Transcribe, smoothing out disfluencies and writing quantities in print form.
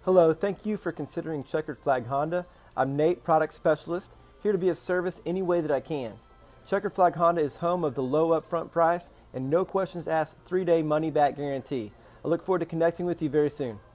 Hello, thank you for considering Checkered Flag Honda. I'm Nate, product specialist, here to be of service any way that I can. Checkered Flag Honda is home of the low upfront price and no questions asked 3-day money-back guarantee. I look forward to connecting with you very soon.